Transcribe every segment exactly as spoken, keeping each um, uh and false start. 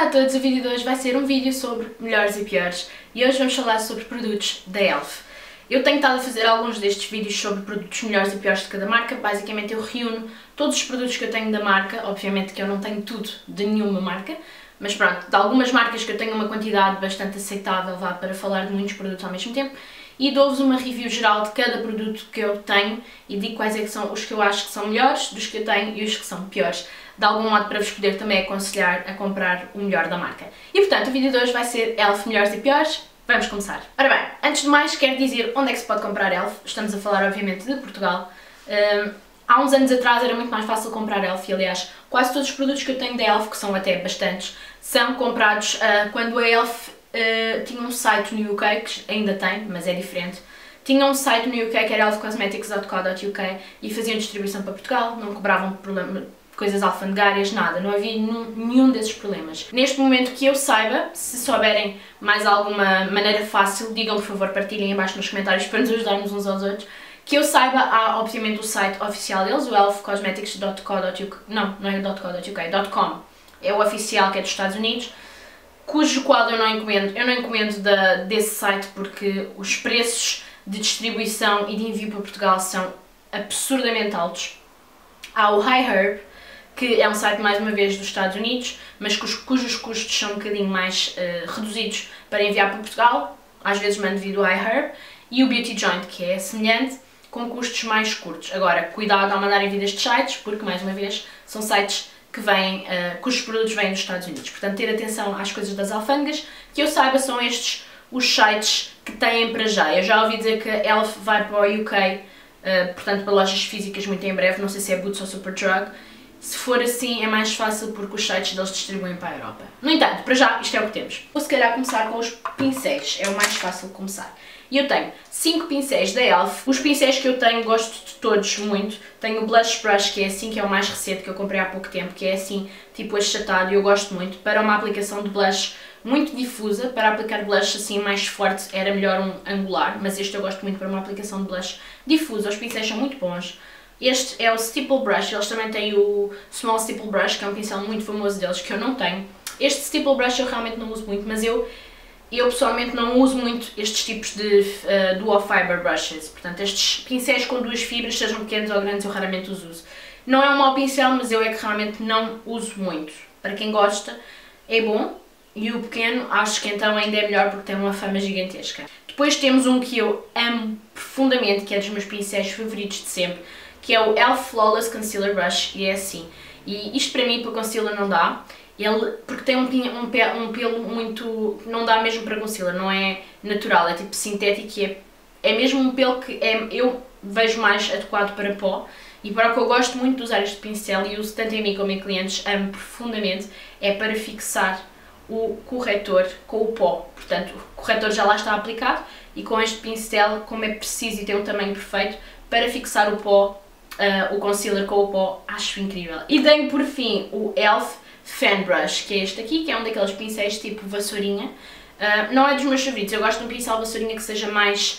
Olá a todos, o vídeo de hoje vai ser um vídeo sobre melhores e piores e hoje vamos falar sobre produtos da E L F. Eu tenho estado a fazer alguns destes vídeos sobre produtos melhores e piores de cada marca. Basicamente eu reúno todos os produtos que eu tenho da marca, obviamente que eu não tenho tudo de nenhuma marca, mas pronto, de algumas marcas que eu tenho uma quantidade bastante aceitável vá para falar de muitos produtos ao mesmo tempo e dou-vos uma review geral de cada produto que eu tenho e digo quais é que são os que eu acho que são melhores, dos que eu tenho e os que são piores. De algum modo para vos poder também aconselhar a comprar o melhor da marca. E portanto o vídeo de hoje vai ser E L F melhores e piores. Vamos começar. Ora bem, antes de mais quero dizer onde é que se pode comprar E L F. Estamos a falar obviamente de Portugal. Um, há uns anos atrás era muito mais fácil comprar E L F e aliás quase todos os produtos que eu tenho da E L F, que são até bastantes, são comprados uh, quando a E L F uh, tinha um site no U K, que ainda tem, mas é diferente. Tinha um site no U K que era elf cosmetics ponto co ponto U K e faziam distribuição para Portugal, não cobravam problema, coisas alfandegárias, nada, não havia nenhum desses problemas. Neste momento que eu saiba, se souberem mais alguma maneira fácil, digam por favor, partilhem em baixo nos comentários para nos ajudarmos uns aos outros. Que eu saiba, há obviamente o site oficial deles, o elf cosmetics ponto co ponto U K, não, não é .co ponto U K, .com, é o oficial que é dos Estados Unidos, cujo qual eu não encomendo, eu não encomendo da, desse site porque os preços de distribuição e de envio para Portugal são absurdamente altos. Há o iHerb, que é um site mais uma vez dos Estados Unidos, mas cujos, cujos custos são um bocadinho mais uh, reduzidos para enviar para Portugal, às vezes mando via do iHerb, e o Beauty Joint, que é semelhante, com custos mais curtos. Agora, cuidado ao mandarem vir estes sites, porque mais uma vez são sites que vêm, uh, cujos produtos vêm dos Estados Unidos. Portanto, ter atenção às coisas das alfândegas, que eu saiba são estes os sites que têm para já. Eu já ouvi dizer que a E L F vai para o U K, uh, portanto para lojas físicas muito em breve, não sei se é Boots ou Superdrug. Se for assim é mais fácil porque os sites deles distribuem para a Europa. No entanto, para já isto é o que temos. Vou se calhar começar com os pincéis, é o mais fácil de começar. E eu tenho cinco pincéis da E L F. Os pincéis que eu tenho gosto de todos muito. Tenho o Blush Brush, que é assim, que é o mais recente, que eu comprei há pouco tempo, que é assim, tipo achatado, e eu gosto muito, para uma aplicação de blush muito difusa. Para aplicar blush assim mais forte era melhor um angular, mas este eu gosto muito para uma aplicação de blush difusa. Os pincéis são muito bons. Este é o Stipple Brush, eles também têm o Small Stipple Brush, que é um pincel muito famoso deles, que eu não tenho. Este Stipple Brush eu realmente não uso muito, mas eu, eu pessoalmente não uso muito estes tipos de uh, Dual Fiber Brushes. Portanto, estes pincéis com duas fibras, sejam pequenos ou grandes, eu raramente os uso. Não é um mau pincel, mas eu é que realmente não uso muito. Para quem gosta, é bom. E o pequeno, acho que então ainda é melhor porque tem uma fama gigantesca. Depois temos um que eu amo profundamente, que é dos meus pincéis favoritos de sempre, que é o E L F Flawless Concealer Brush, e é assim. E isto para mim, para concealer, não dá, ele, porque tem um, um, um pelo muito... não dá mesmo para concealer, não é natural, é tipo sintético e é, é mesmo um pelo que é, eu vejo mais adequado para pó. E para o que eu gosto muito de usar este pincel, e uso tanto em mim como em clientes, amo profundamente, é para fixar o corretor com o pó. Portanto, o corretor já lá está aplicado e com este pincel, como é preciso e tem um tamanho perfeito, para fixar o pó, Uh, o concealer com o pó, acho incrível. E tenho por fim o E L F Fan Brush, que é este aqui, que é um daqueles pincéis tipo vassourinha. Uh, não é dos meus favoritos, eu gosto de um pincel vassourinha que seja mais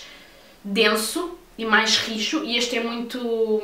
denso e mais rijo, e este é muito...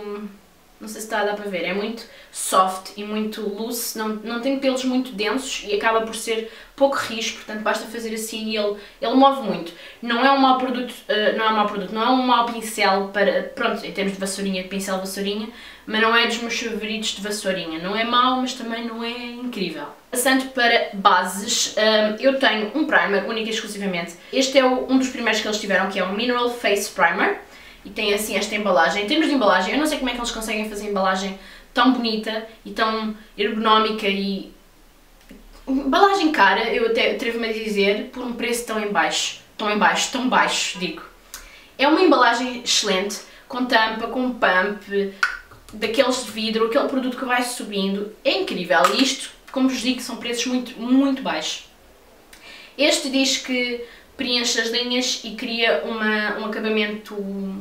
não sei se está a dar para ver, é muito soft e muito loose, não, não tem pelos muito densos e acaba por ser pouco rijo, portanto basta fazer assim e ele, ele move muito. Não é um mau produto, uh, não é um mau produto, não é um mau pincel para, pronto, em termos de vassourinha, de pincel vassourinha, mas não é dos meus favoritos de vassourinha. Não é mau, mas também não é incrível. Passando para bases, um, eu tenho um primer, único e exclusivamente. Este é o, um dos primeiros que eles tiveram, que é o Mineral Face Primer. E tem assim esta embalagem. Em termos de embalagem, eu não sei como é que eles conseguem fazer embalagem tão bonita e tão ergonómica e... embalagem cara, eu até atrevo-me a dizer, por um preço tão em baixo, tão em baixo, tão baixo, digo. É uma embalagem excelente, com tampa, com pump, daqueles de vidro, aquele produto que vai subindo, é incrível. E isto, como vos digo, são preços muito, muito baixos. Este diz que preenche as linhas e cria uma, um acabamento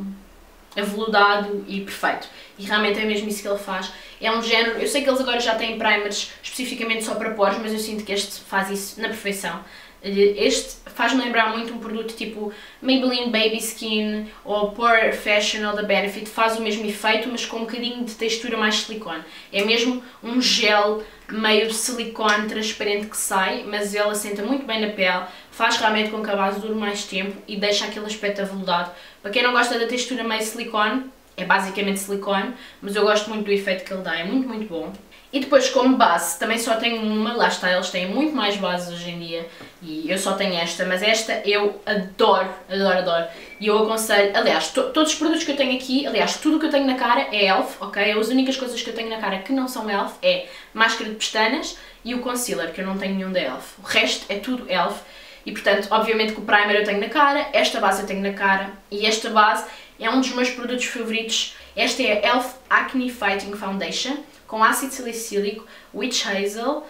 aveludado e perfeito. E realmente é mesmo isso que ele faz. É um género, eu sei que eles agora já têm primers especificamente só para poros, mas eu sinto que este faz isso na perfeição. Este faz-me lembrar muito um produto tipo Maybelline Baby Skin ou Pore Professional da Benefit, faz o mesmo efeito, mas com um bocadinho de textura mais silicone. É mesmo um gel meio silicone transparente que sai, mas ele assenta muito bem na pele, faz realmente com que a base dure mais tempo e deixa aquele aspecto aveludado. Para quem não gosta da textura meio silicone, é basicamente silicone, mas eu gosto muito do efeito que ele dá, é muito, muito bom. E depois, como base, também só tenho uma, lá está, eles têm muito mais bases hoje em dia e eu só tenho esta, mas esta eu adoro, adoro, adoro. E eu aconselho, aliás, to, todos os produtos que eu tenho aqui, aliás, tudo o que eu tenho na cara é E L F, ok? As únicas coisas que eu tenho na cara que não são E L F é máscara de pestanas e o concealer, que eu não tenho nenhum da E L F. O resto é tudo E L F e, portanto, obviamente que o primer eu tenho na cara, esta base eu tenho na cara e esta base é um dos meus produtos favoritos. Esta é a E L F Acne Fighting Foundation, com ácido salicílico, witch hazel,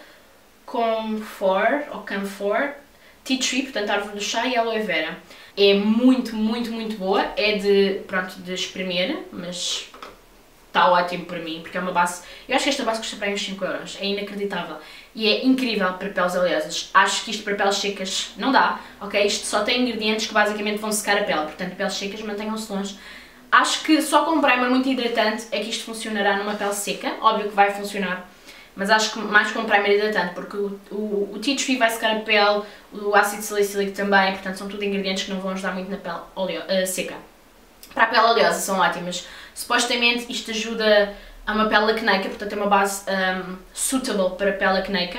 camphor, ou camphor, tea tree, portanto árvore do chá e aloe vera. É muito, muito, muito boa, é de, pronto, de espremer, mas está ótimo para mim, porque é uma base, eu acho que esta base custa para aí uns cinco euros, é inacreditável. E é incrível para peles oleosas. Acho que isto para peles secas não dá, ok? Isto só tem ingredientes que basicamente vão secar a pele, portanto peles secas mantenham-se longe. Acho que só com um primer muito hidratante é que isto funcionará numa pele seca, óbvio que vai funcionar, mas acho que mais com um primer hidratante, porque o, o, o tea tree vai secar a pele, o ácido salicílico também, portanto são tudo ingredientes que não vão ajudar muito na pele oleo, uh, seca. Para a pele oleosa são ótimas, supostamente isto ajuda a uma pele acneica, portanto é uma base um, suitable para pele acneica.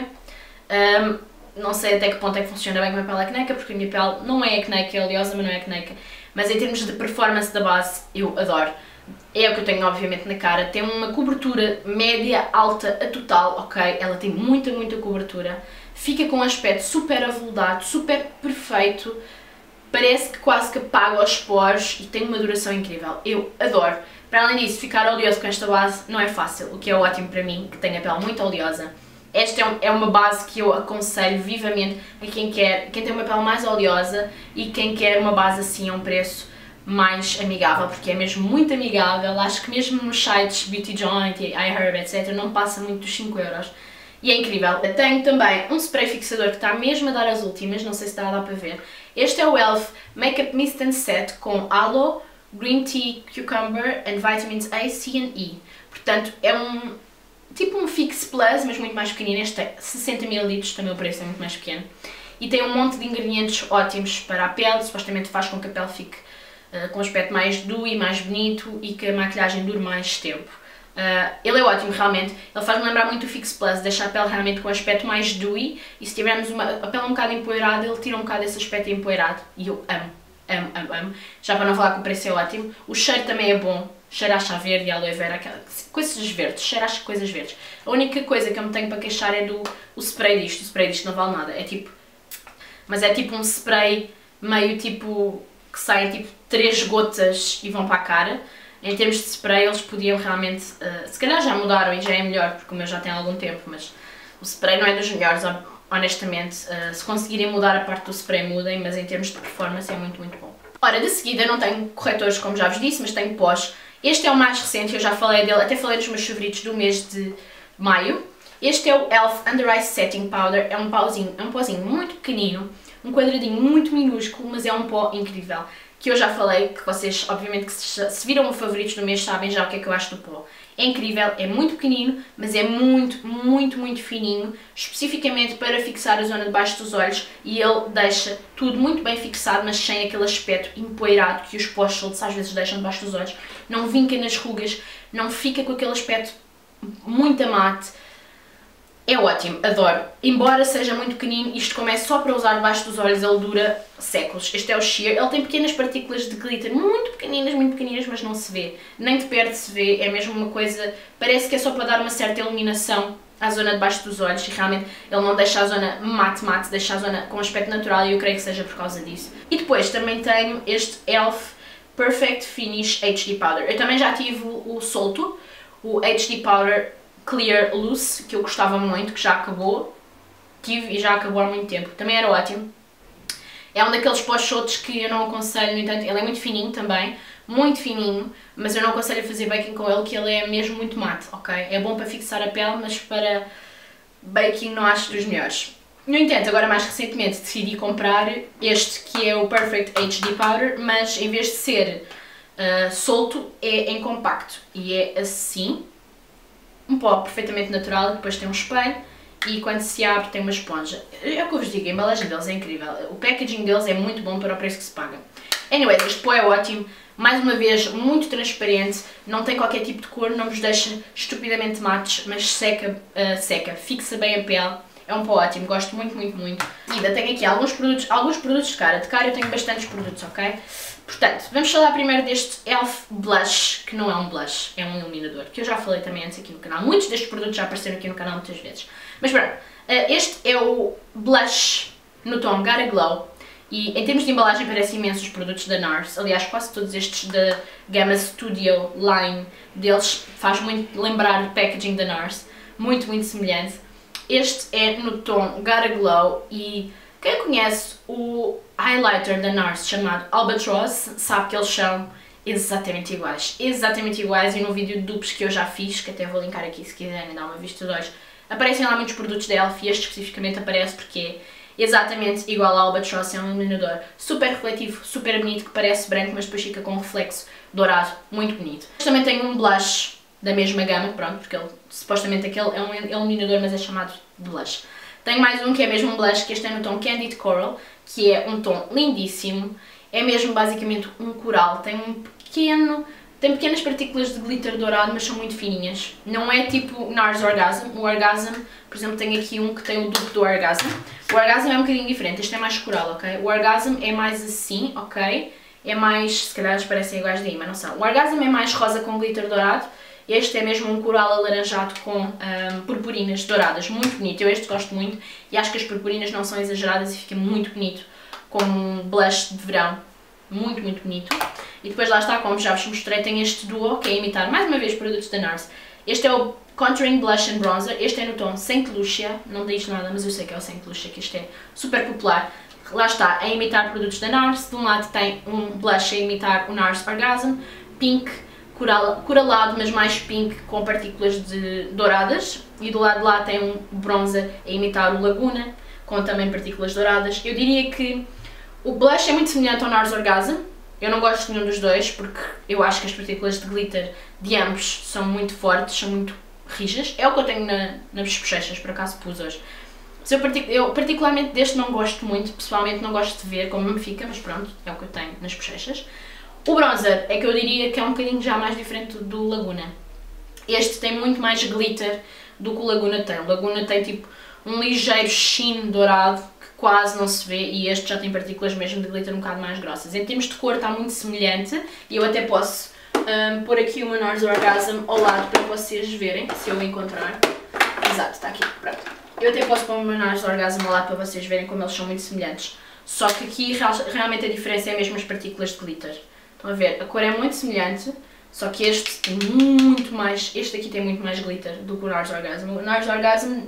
Um, não sei até que ponto é que funciona bem com a pele acneica, porque a minha pele não é acneica, é oleosa, mas não é acneica. Mas em termos de performance da base, eu adoro. É o que eu tenho obviamente na cara, tem uma cobertura média, alta, a total, ok? Ela tem muita, muita cobertura. Fica com um aspecto super aveludado, super perfeito. Parece que quase que apaga os poros e tem uma duração incrível. Eu adoro. Para além disso, ficar oleoso com esta base não é fácil, o que é ótimo para mim, que tenho a pele muito oleosa. Esta é uma base que eu aconselho vivamente a quem quer, quem tem uma pele mais oleosa e quem quer uma base assim a um preço mais amigável, porque é mesmo muito amigável. Acho que mesmo nos sites Beauty Joint, iHerb, etcétera não passa muito dos cinco euros. E é incrível. Tenho também um spray fixador que está mesmo a dar as últimas, não sei se está a dar para ver. Este é o E L F Makeup Mist and Set com Aloe, Green Tea, Cucumber and Vitamins A, C e E. Portanto, é um tipo um Fix Plus, mas muito mais pequenino. Este é sessenta mililitros, também o preço é muito mais pequeno. E tem um monte de ingredientes ótimos para a pele, supostamente faz com que a pele fique uh, com um aspecto mais dewy, mais bonito e que a maquilhagem dure mais tempo. Uh, ele é ótimo realmente, ele faz-me lembrar muito o Fix Plus, deixa a pele realmente com um aspecto mais dewy e se tivermos uma, a pele um bocado empoeirada, ele tira um bocado esse aspecto empoeirado e eu amo, amo, amo, amo. Já para não falar que o preço é ótimo, o cheiro também é bom. Cheira a chá verde e aloe vera, coisas verdes, cheira a coisas verdes. A única coisa que eu me tenho para queixar é do o spray disto, o spray disto não vale nada, é tipo, mas é tipo um spray meio tipo, que sai tipo três gotas e vão para a cara. Em termos de spray eles podiam realmente, uh, se calhar já mudaram e já é melhor, porque o meu já tem algum tempo, mas o spray não é dos melhores, honestamente. Uh, se conseguirem mudar a parte do spray mudem, mas em termos de performance é muito, muito bom. Ora, de seguida não tenho corretores como já vos disse, mas tenho pós. Este é o mais recente, eu já falei dele, até falei dos meus favoritos do mês de maio. Este é o E L F Under Eye Setting Powder, é um pauzinho, é um pozinho muito pequenino, um quadradinho muito minúsculo, mas é um pó incrível. Que eu já falei, que vocês, obviamente, que se, se viram o favoritos do mês, sabem já o que é que eu acho do pó. É incrível, é muito pequenino, mas é muito, muito, muito fininho, especificamente para fixar a zona de baixo dos olhos e ele deixa tudo muito bem fixado, mas sem aquele aspecto empoeirado que os pós soltos às vezes deixam debaixo dos olhos. Não vinca nas rugas, não fica com aquele aspecto muito mate. É ótimo, adoro. Embora seja muito pequenino, isto como é só para usar debaixo dos olhos, ele dura séculos. Este é o Sheer, ele tem pequenas partículas de glitter, muito pequeninas, muito pequeninas, mas não se vê. Nem de perto se vê, é mesmo uma coisa, parece que é só para dar uma certa iluminação à zona debaixo dos olhos e realmente ele não deixa a zona mate-mate, deixa a zona com aspecto natural e eu creio que seja por causa disso. E depois também tenho este E L F Perfect Finish H D Powder. Eu também já tive o solto, o H D Powder Clear Loose, que eu gostava muito, que já acabou, tive e já acabou há muito tempo, também era ótimo. É um daqueles pós-soltos que eu não aconselho, no entanto, ele é muito fininho também, muito fininho, mas eu não aconselho a fazer baking com ele, que ele é mesmo muito mate, ok? É bom para fixar a pele, mas para baking não acho dos melhores. No entanto, agora mais recentemente decidi comprar este que é o Perfect H D Powder, mas em vez de ser uh, solto, é em compacto. E é assim, um pó perfeitamente natural, e depois tem um espelho e quando se abre tem uma esponja. É o que eu vos digo, a embalagem deles é incrível. O packaging deles é muito bom para o preço que se paga. Anyway, este pó é ótimo. Mais uma vez, muito transparente, não tem qualquer tipo de cor, não vos deixa estupidamente mates, mas seca, uh, seca, fixa bem a pele. É um pó ótimo, gosto muito, muito, muito. E ainda tenho aqui alguns produtos, alguns produtos de cara. De cara eu tenho bastantes produtos, ok? Portanto, vamos falar primeiro deste E L F Blush, que não é um blush, é um iluminador, que eu já falei também antes aqui no canal. Muitos destes produtos já apareceram aqui no canal muitas vezes. Mas pronto, este é o blush no tom Gotta Glow. E em termos de embalagem parece imenso os produtos da NARS. Aliás, quase todos estes da gama Studio Line deles faz muito lembrar o packaging da NARS. Muito, muito semelhante. Este é no tom Gotta Glow e quem conhece o highlighter da NARS chamado Albatross sabe que eles são exatamente iguais. Exatamente iguais, e no vídeo de dupes que eu já fiz, que até vou linkar aqui se quiserem dar uma vista de olhos, aparecem lá muitos produtos da E L F e este especificamente aparece porque é exatamente igual ao Albatross. É um iluminador super refletivo, super bonito, que parece branco mas depois fica com um reflexo dourado, muito bonito. Este também tem um blush da mesma gama, pronto, porque ele, supostamente aquele é um iluminador mas é chamado blush. Tenho mais um que é mesmo um blush, que este é no tom Candid Coral, que é um tom lindíssimo, é mesmo basicamente um coral, tem um pequeno, tem pequenas partículas de glitter dourado, mas são muito fininhas. Não é tipo NARS Orgasm. O Orgasm, por exemplo, tem aqui um que tem o duplo do Orgasm. O Orgasm é um bocadinho diferente, este é mais coral, ok? O Orgasm é mais assim, ok? É mais, se calhar eles parecem iguais daí, mas não são. O Orgasm é mais rosa com glitter dourado. Este é mesmo um coral alaranjado com um, purpurinas douradas, muito bonito. Eu este gosto muito e acho que as purpurinas não são exageradas e fica muito bonito como um blush de verão. Muito, muito bonito. E depois lá está, como já vos mostrei, tem este duo que é imitar, mais uma vez, produtos da NARS. Este é o Contouring Blush and Bronzer. Este é no tom Saint Lucia, não diz nada, mas eu sei que é o Saint Lucia, que este é super popular. Lá está, a imitar produtos da NARS. De um lado tem um blush a imitar o NARS Orgasm, pink, Coral, coralado, mas mais pink, com partículas de douradas, e do lado de lá tem um bronzer a imitar o Laguna, com também partículas douradas. Eu diria que o blush é muito semelhante ao NARS Orgasm. Eu não gosto de nenhum dos dois, porque eu acho que as partículas de glitter de ambos são muito fortes, são muito rijas. É o que eu tenho na, nas bochechas, por acaso pus hoje. Eu, partic eu particularmente deste não gosto muito, pessoalmente não gosto de ver como me fica, mas pronto, é o que eu tenho nas bochechas. O bronzer é que eu diria que é um bocadinho já mais diferente do Laguna. Este tem muito mais glitter do que o Laguna tem. O Laguna tem tipo um ligeiro sheen dourado que quase não se vê, e este já tem partículas mesmo de glitter um bocado mais grossas. Em termos de cor está muito semelhante e eu até posso um, pôr aqui uma NARS Orgasm ao lado para vocês verem, se eu encontrar. Exato, está aqui, pronto. Eu até posso pôr uma NARS Orgasm ao lado para vocês verem como eles são muito semelhantes. Só que aqui realmente a diferença é mesmo as partículas de glitter. Estão a ver? A cor é muito semelhante, só que este tem muito mais, este aqui tem muito mais glitter do que o NARS Orgasm. O NARS Orgasm,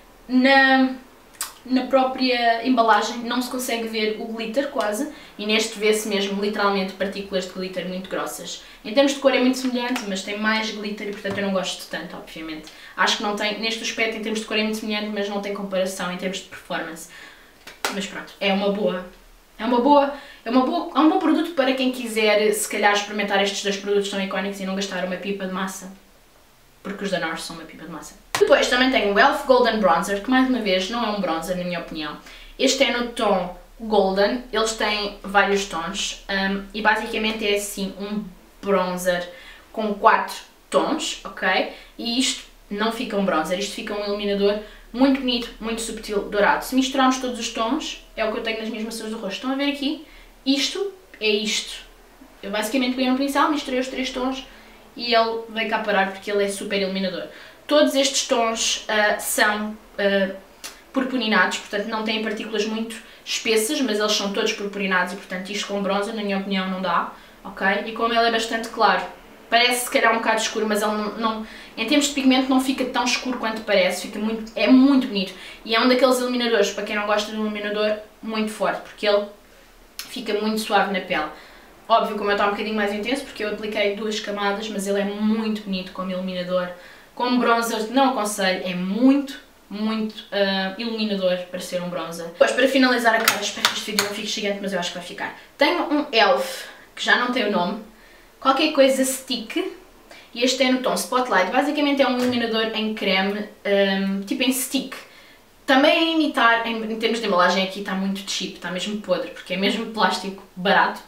na, na própria embalagem, não se consegue ver o glitter quase, e neste vê-se mesmo literalmente partículas de glitter muito grossas. Em termos de cor é muito semelhante, mas tem mais glitter e portanto eu não gosto tanto, obviamente. Acho que não tem, neste aspecto, em termos de cor é muito semelhante, mas não tem comparação em termos de performance. Mas pronto, é uma boa... É, uma boa, é, uma boa, é um bom produto para quem quiser, se calhar, experimentar estes dois produtos tão icónicos e não gastar uma pipa de massa. Porque os da NARS são uma pipa de massa. Depois também tenho o E L F Golden Bronzer, que mais uma vez não é um bronzer, na minha opinião. Este é no tom Golden, eles têm vários tons um, e basicamente é assim um bronzer com quatro tons, ok? E isto não fica um bronzer, isto fica um iluminador muito bonito, muito subtil, dourado. Se misturarmos todos os tons, é o que eu tenho nas minhas maçãs do rosto. Estão a ver aqui? Isto é isto. Eu basicamente peguei no pincel, misturei os três tons e ele veio cá parar porque ele é super iluminador. Todos estes tons uh, são uh, purpurinados, portanto não têm partículas muito espessas, mas eles são todos purpurinados e portanto isto com bronzer, na minha opinião, não dá, ok? E como ele é bastante claro, parece se calhar um bocado escuro, mas ele não, não, em termos de pigmento não fica tão escuro quanto parece, fica muito, é muito bonito. E é um daqueles iluminadores, para quem não gosta de um iluminador, muito forte, porque ele fica muito suave na pele. Óbvio, como eu está um bocadinho mais intenso, porque eu apliquei duas camadas, mas ele é muito bonito como iluminador. Como bronzer, não aconselho, é muito, muito uh, iluminador para ser um bronzer. Depois, para finalizar a cara, espero que este vídeo não fique gigante, mas eu acho que vai ficar. Tenho um E L F, que já não tem o nome, qualquer coisa stick, e este é no tom Spotlight. Basicamente é um iluminador em creme, um, tipo em stick. Também a imitar, em, em termos de embalagem aqui está muito cheap, está mesmo podre, porque é mesmo plástico barato.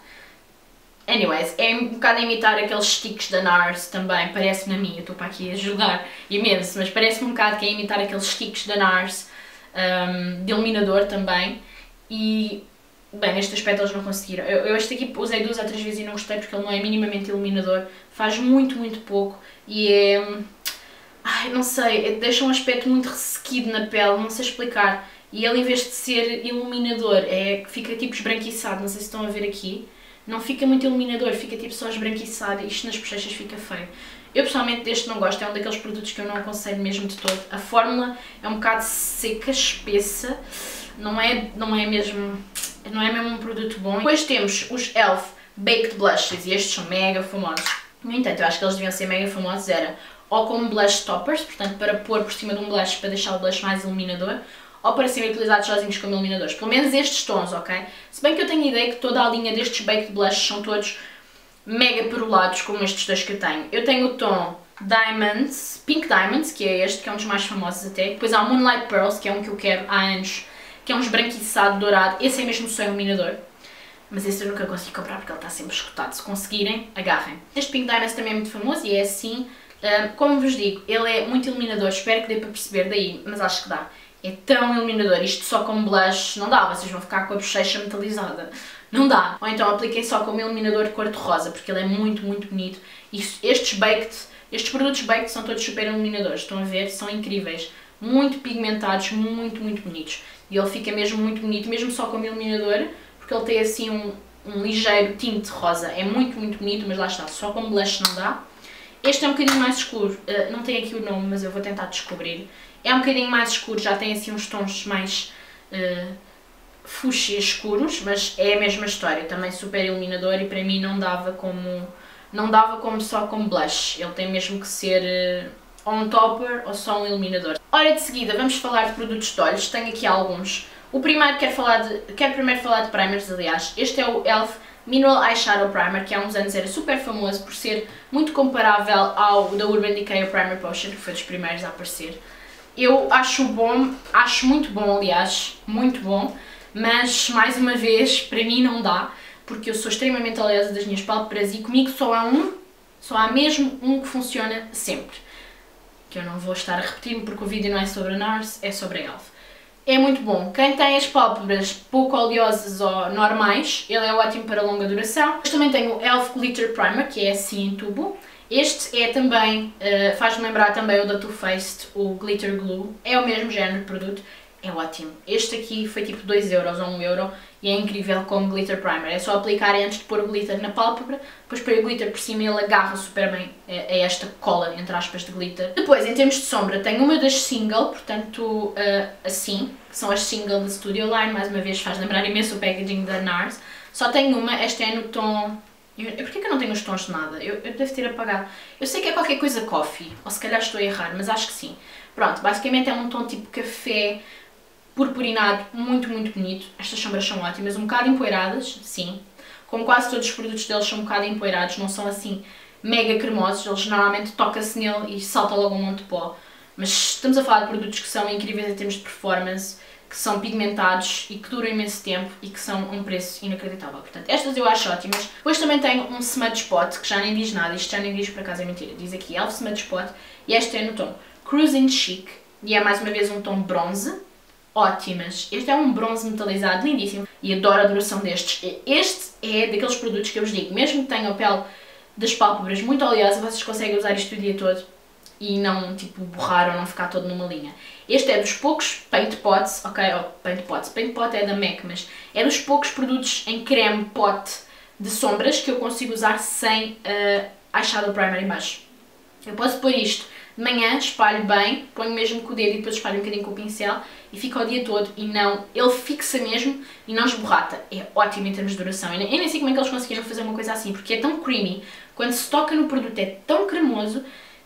Anyways, é um bocado a imitar aqueles sticks da NARS também, parece-me a mim, eu estou para aqui a ajudar imenso, mas parece-me um bocado que é imitar aqueles sticks da NARS, um, de iluminador também, e, bem, neste aspecto eles não conseguiram. Eu, eu este aqui usei duas ou três vezes e não gostei porque ele não é minimamente iluminador, faz muito, muito pouco, e é, ai, não sei, deixa um aspecto muito ressequido na pele, não sei explicar, e ele em vez de ser iluminador, é, fica tipo esbranquiçado, não sei se estão a ver aqui. Não fica muito iluminador, fica tipo só esbranquiçado e isto nas bochechas fica feio. Eu pessoalmente deste não gosto, é um daqueles produtos que eu não aconselho mesmo de todo. A fórmula é um bocado seca, espessa, não é, não é, mesmo, não é mesmo um produto bom. Depois temos os E L F Baked Blushes e estes são mega famosos. No entanto, eu acho que eles deviam ser mega famosos, era ou como blush toppers, portanto para pôr por cima de um blush para deixar o blush mais iluminador, ou para serem utilizados sozinhos como iluminadores. Pelo menos estes tons, ok? Se bem que eu tenho a ideia que toda a linha destes Baked Blushes são todos mega perolados, como estes dois que eu tenho. Eu tenho o tom Diamonds, Pink Diamonds, que é este, que é um dos mais famosos até. Depois há o Moonlight Pearls, que é um que eu quero há anos, que é um esbranquiçado dourado. Esse é mesmo só iluminador. Mas esse eu nunca consegui comprar porque ele está sempre esgotado. Se conseguirem, agarrem. Este Pink Diamonds também é muito famoso e é assim. Como vos digo, ele é muito iluminador, espero que dê para perceber daí, mas acho que dá. É tão iluminador, isto só com blush não dá, vocês vão ficar com a bochecha metalizada. Não dá. Ou então apliquei só como iluminador de cor-de-rosa, porque ele é muito, muito bonito. E estes baked, estes produtos baked são todos super iluminadores, estão a ver? São incríveis. Muito pigmentados, muito, muito bonitos. E ele fica mesmo muito bonito, mesmo só como iluminador, porque ele tem assim um, um ligeiro tinte rosa. É muito, muito bonito, mas lá está, só com blush não dá. Este é um bocadinho mais escuro, uh, não tem aqui o nome, mas eu vou tentar descobrir. É um bocadinho mais escuro, já tem assim uns tons mais uh, fúcsia escuros, mas é a mesma história, também super iluminador e para mim não dava como, não dava como só como blush, ele tem mesmo que ser uh, ou um topper ou só um iluminador. Ora, de seguida vamos falar de produtos de olhos, tenho aqui alguns. O primeiro, quero, falar de, quero primeiro falar de primers, aliás, este é o E L F Mineral Eyeshadow Primer, que há uns anos era super famoso por ser muito comparável ao da Urban Decay Primer Potion, que foi dos primeiros a aparecer. Eu acho bom, acho muito bom, aliás, muito bom, mas mais uma vez, para mim não dá, porque eu sou extremamente oleosa das minhas pálpebras e comigo só há um, só há mesmo um que funciona sempre. Que eu não vou estar a repetir porque o vídeo não é sobre a NARS, é sobre a E L F. É muito bom. Quem tem as pálpebras pouco oleosas ou normais, ele é ótimo para longa duração. Eu também tenho o E L F Glitter Primer, que é assim em tubo. Este é também, uh, faz-me lembrar também o da Too Faced, o Glitter Glue. É o mesmo género de produto. É ótimo. Este aqui foi tipo dois euros ou um euro e é incrível como glitter primer. É só aplicar antes de pôr o glitter na pálpebra, depois põe o glitter por cima e ele agarra super bem a esta cola, entre aspas, de glitter. Depois, em termos de sombra, tenho uma das Single, portanto, uh, assim, que são as Single da Studio Line, mais uma vez faz lembrar imenso o packaging da NARS. Só tenho uma, esta é no tom... Eu, porquê que eu não tenho os tons de nada? Eu, eu devo ter apagado. Eu sei que é qualquer coisa coffee, ou se calhar estou a errar, mas acho que sim. Pronto, basicamente é um tom tipo café, purpurinado, muito, muito bonito. Estas sombras são ótimas, um bocado empoeiradas, sim. Como quase todos os produtos deles são um bocado empoeirados, não são assim mega cremosos, eles normalmente toca-se nele e salta logo um monte de pó. Mas estamos a falar de produtos que são incríveis em termos de performance, que são pigmentados e que duram imenso tempo e que são um preço inacreditável. Portanto, estas eu acho ótimas. Depois também tenho um Smudge Spot, que já nem diz nada, isto já nem diz, por acaso é mentira, diz aqui E L F Smudge Spot, e esta é no tom Cruising Chic, e é mais uma vez um tom bronze. Ótimas. Este é um bronze metalizado lindíssimo e adoro a duração destes. Este é daqueles produtos que eu vos digo, mesmo que tenham a pele das pálpebras muito oleosa, vocês conseguem usar isto o dia todo e não tipo borrar ou não ficar todo numa linha. Este é dos poucos paint pots, ok, oh, paint pots, paint pot é da MAC, mas é dos poucos produtos em creme pot de sombras que eu consigo usar sem uh, eyeshadow primer em baixo. Eu posso pôr isto de manhã, espalho bem, ponho mesmo com o dedo e depois espalho um bocadinho com o pincel e fica o dia todo e não, ele fixa mesmo e não esborrata. É ótimo em termos de duração. Eu nem, eu nem sei como é que eles conseguiram fazer uma coisa assim, porque é tão creamy, quando se toca no produto é tão cremoso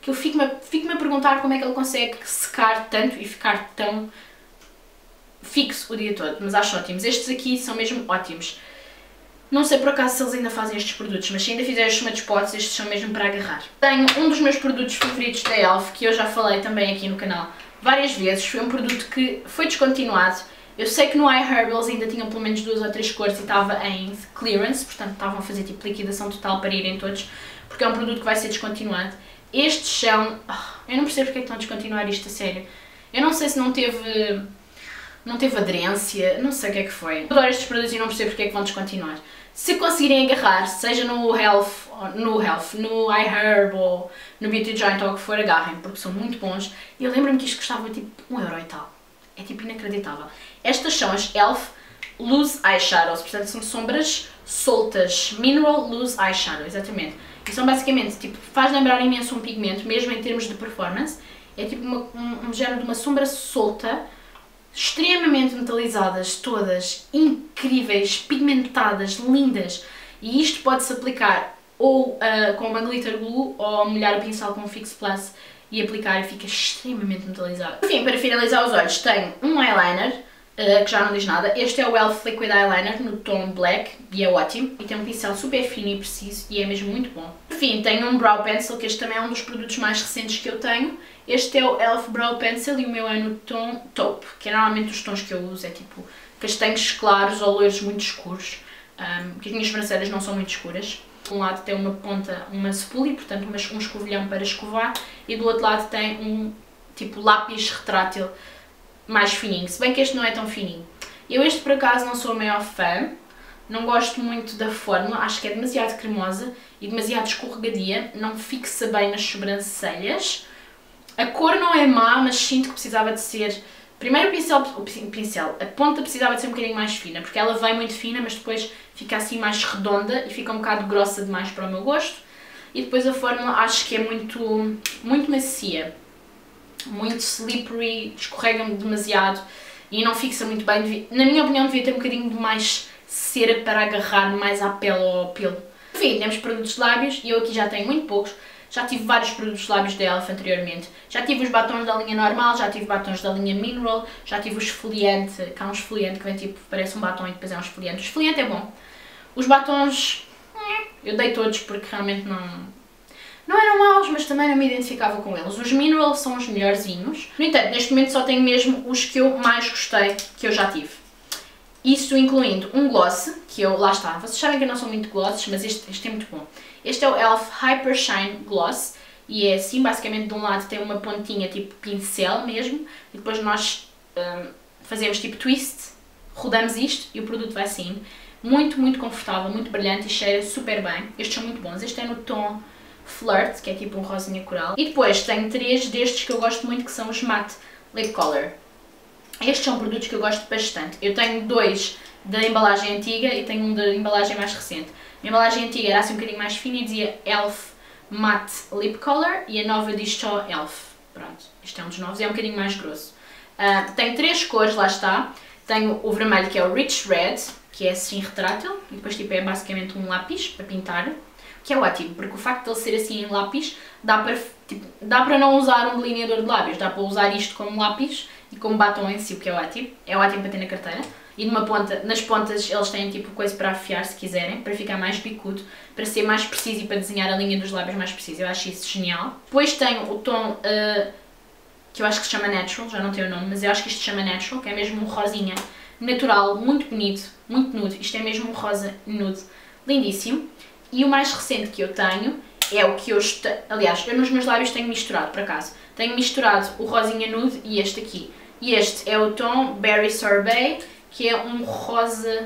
que eu fico-me fico a perguntar como é que ele consegue secar tanto e ficar tão fixo o dia todo, mas acho ótimos. Estes aqui são mesmo ótimos. Não sei por acaso se eles ainda fazem estes produtos, mas se ainda fizer os smudge pots, estes são mesmo para agarrar. Tenho um dos meus produtos favoritos da E L F, que eu já falei também aqui no canal várias vezes. Foi um produto que foi descontinuado. Eu sei que no iHerb eles ainda tinham pelo menos duas ou três cores e estava em clearance, portanto estavam a fazer tipo liquidação total para irem todos, porque é um produto que vai ser descontinuado. Estes são... Oh, eu não percebo porque é que estão a descontinuar isto, a sério. Eu não sei se não teve... não teve aderência, não sei o que é que foi. Eu adoro estes produtos e não percebo porque é que vão descontinuar. Se conseguirem agarrar, seja no Health, no Health, no iHerb ou no Beauty Joint ou o que for, agarrem, porque são muito bons. E eu lembro-me que isto custava tipo um euro e tal. É tipo inacreditável. Estas são as E L F Loose Eyeshadows, portanto são sombras soltas. Mineral Loose Eyeshadow, exatamente. E são basicamente, tipo, faz lembrar imenso um pigmento, mesmo em termos de performance. É tipo uma, um, um género de uma sombra solta, extremamente metalizadas, todas incríveis, pigmentadas, lindas, e isto pode-se aplicar ou uh, com uma glitter glue ou molhar o pincel com um Fix Plus e aplicar e fica extremamente metalizado. Enfim, para finalizar os olhos tenho um eyeliner uh, que já não diz nada. Este é o E L F Liquid Eyeliner no tom Black e é ótimo e tem um pincel super fino e preciso e é mesmo muito bom. Enfim, tenho um Brow Pencil, que este também é um dos produtos mais recentes que eu tenho. Este é o E L F Brow Pencil e o meu é no tom Taupe, que é normalmente os tons que eu uso, é tipo castanhos claros ou loiros muito escuros, um, porque as minhas sobrancelhas não são muito escuras. De um lado tem uma ponta, uma spoolie, portanto um escovilhão para escovar, e do outro lado tem um tipo lápis retrátil mais fininho, se bem que este não é tão fininho. Eu este por acaso não sou a maior fã, não gosto muito da fórmula, acho que é demasiado cremosa e demasiado escorregadia, não fixa bem nas sobrancelhas. A cor não é má, mas sinto que precisava de ser... Primeiro o pincel, o pincel, a ponta precisava de ser um bocadinho mais fina, porque ela vem muito fina, mas depois fica assim mais redonda e fica um bocado grossa demais para o meu gosto. E depois a fórmula acho que é muito, muito macia, muito slippery, escorrega-me demasiado e não fixa muito bem. Na minha opinião devia ter um bocadinho de mais cera para agarrar mais à pele ou ao pelo. Enfim, temos produtos de lábios e eu aqui já tenho muito poucos. Já tive vários produtos de lábios da E L F anteriormente. Já tive os batons da linha normal, já tive batons da linha Mineral, já tive o esfoliante, que há um esfoliante que vem tipo, parece um batom e depois é um esfoliante. O esfoliante é bom. Os batons, eu dei todos porque realmente não... Não eram maus, mas também não me identificava com eles. Os Mineral são os melhorzinhos. No entanto, neste momento só tenho mesmo os que eu mais gostei, que eu já tive. Isto incluindo um gloss, que eu, lá está, vocês sabem que eu não sou muito glosses, mas este, este é muito bom. Este é o E L F Hyper Shine Gloss e é assim, basicamente de um lado tem uma pontinha tipo pincel mesmo e depois nós um, fazemos tipo twist, rodamos isto e o produto vai saindo. Muito, muito confortável, muito brilhante e cheira super bem. Estes são muito bons. Este é no tom Flirt, que é tipo um rosinha coral. E depois tenho três destes que eu gosto muito, que são os Matte Lip Color. Estes são produtos que eu gosto bastante. Eu tenho dois da embalagem antiga e tenho um da embalagem mais recente. A embalagem antiga era assim um bocadinho mais fina e dizia E L F Matte Lip Color e a nova diz só E L F. Pronto, este é um dos novos e é um bocadinho mais grosso. Uh, tenho três cores, lá está. Tenho o vermelho, que é o Rich Red, que é assim retrátil, e depois tipo, é basicamente um lápis para pintar, que é ótimo, porque o facto de ele ser assim em lápis, dá para, tipo, dá para não usar um delineador de lábios, dá para usar isto como lápis e como batom em si, o que é ótimo. É ótimo para ter na carteira. E numa ponta, nas pontas eles têm tipo coisa para afiar se quiserem, para ficar mais bicudo, para ser mais preciso e para desenhar a linha dos lábios mais preciso. Eu acho isso genial. Depois tenho o tom, uh, que eu acho que se chama Natural, já não tem o nome, mas eu acho que isto se chama Natural, que é mesmo um rosinha natural, muito bonito, muito nude. Isto é mesmo um rosa nude, lindíssimo. E o mais recente que eu tenho é o que eu... Aliás, eu nos meus lábios tenho misturado, por acaso. Tenho misturado o rosinha nude e este aqui. E este é o tom Berry Sorbet, que é um rosa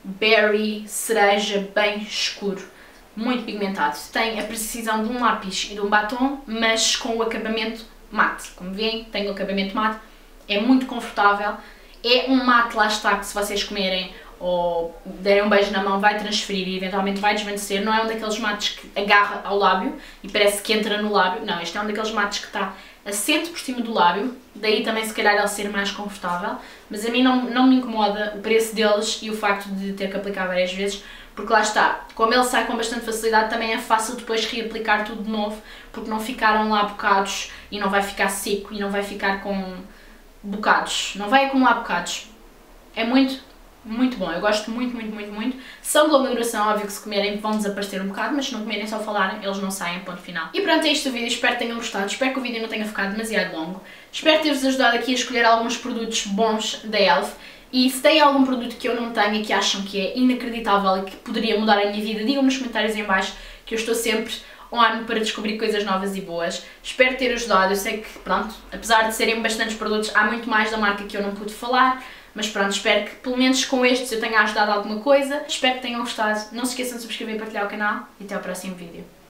berry cereja bem escuro, muito pigmentado. Tem a precisão de um lápis e de um batom, mas com o acabamento mate. Como veem, tem o acabamento mate, é muito confortável. É um mate, lá está, que se vocês comerem ou derem um beijo na mão vai transferir e eventualmente vai desvanecer. Não é um daqueles mates que agarra ao lábio e parece que entra no lábio. Não, este é um daqueles mates que está assente por cima do lábio, daí também se calhar ele ser mais confortável, mas a mim não, não me incomoda o preço deles e o facto de ter que aplicar várias vezes, porque lá está, como ele sai com bastante facilidade, também é fácil depois reaplicar tudo de novo, porque não ficaram lá bocados e não vai ficar seco e não vai ficar com bocados, não vai acumular bocados. É muito, muito bom, eu gosto muito, muito, muito, muito. São de longa duração, óbvio que se comerem vão desaparecer um bocado, mas se não comerem só falarem, eles não saem, ponto final. E pronto, é isto o vídeo, espero que tenham gostado, espero que o vídeo não tenha ficado demasiado longo. Espero ter-vos ajudado aqui a escolher alguns produtos bons da E L F. E se têm algum produto que eu não tenho e que acham que é inacreditável e que poderia mudar a minha vida, digam nos comentários em baixo, que eu estou sempre on para descobrir coisas novas e boas. Espero ter ajudado, eu sei que, pronto, apesar de serem bastantes produtos, há muito mais da marca que eu não pude falar, mas pronto, espero que pelo menos com estes eu tenha ajudado alguma coisa. Espero que tenham gostado, não se esqueçam de subscrever e partilhar o canal e até ao próximo vídeo.